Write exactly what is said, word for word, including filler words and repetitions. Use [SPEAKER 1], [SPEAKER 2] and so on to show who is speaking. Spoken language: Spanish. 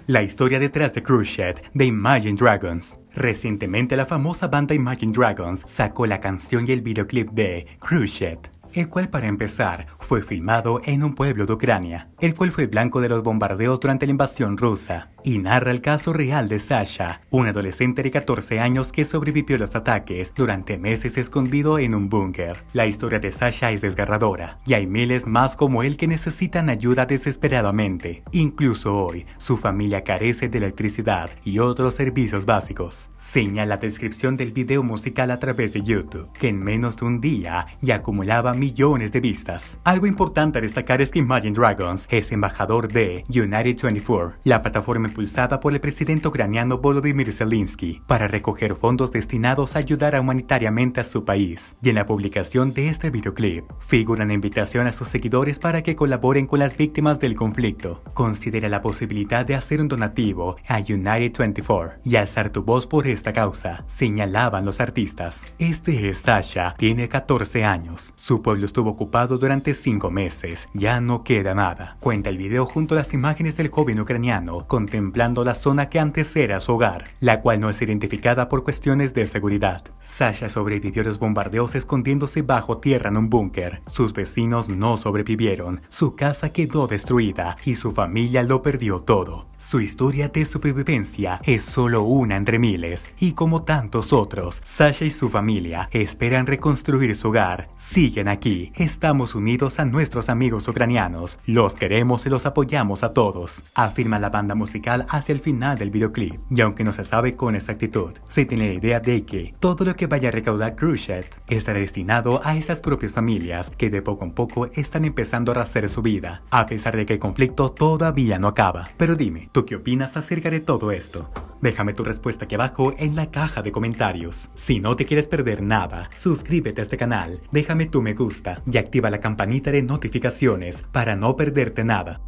[SPEAKER 1] la historia detrás de Khrushchev de Imagine Dragons. Recientemente la famosa banda Imagine Dragons sacó la canción y el videoclip de Khrushchev, el cual para empezar fue filmado en un pueblo de Ucrania, el cual fue blanco de los bombardeos durante la invasión rusa, y narra el caso real de Sasha, un adolescente de catorce años que sobrevivió a los ataques durante meses escondido en un búnker. La historia de Sasha es desgarradora, y hay miles más como él que necesitan ayuda desesperadamente. Incluso hoy, su familia carece de electricidad y otros servicios básicos. Señala la descripción del video musical a través de YouTube, que en menos de un día ya acumulaba millones de vistas. Algo importante a destacar es que Imagine Dragons es embajador de United veinticuatro, la plataforma impulsada por el presidente ucraniano Volodymyr Zelensky para recoger fondos destinados a ayudar humanitariamente a su país. Y en la publicación de este videoclip figura una invitación a sus seguidores para que colaboren con las víctimas del conflicto. Considera la posibilidad de hacer un donativo a United veinticuatro y alzar tu voz por esta causa, señalaban los artistas. Este es Sasha, tiene catorce años. Su pueblo estuvo ocupado durante cinco meses, ya no queda nada. Cuenta el video junto a las imágenes del joven ucraniano contemplando la zona que antes era su hogar, la cual no es identificada por cuestiones de seguridad. Sasha sobrevivió a los bombardeos escondiéndose bajo tierra en un búnker. Sus vecinos no sobrevivieron, su casa quedó destruida y su familia lo perdió todo. Su historia de supervivencia es solo una entre miles, y como tantos otros, Sasha y su familia esperan reconstruir su hogar. Siguen aquí, estamos unidos a nuestros amigos ucranianos, los queremos y los apoyamos a todos, afirma la banda musical hacia el final del videoclip. Y aunque no se sabe con exactitud, se tiene la idea de que todo lo que vaya a recaudar Khrushchev estará destinado a esas propias familias que de poco a poco están empezando a rehacer su vida, a pesar de que el conflicto todavía no acaba. Pero dime, ¿tú qué opinas acerca de todo esto? Déjame tu respuesta aquí abajo en la caja de comentarios. Si no te quieres perder nada, suscríbete a este canal, déjame tu me gusta y activa la campanita de notificaciones para no perderte nada.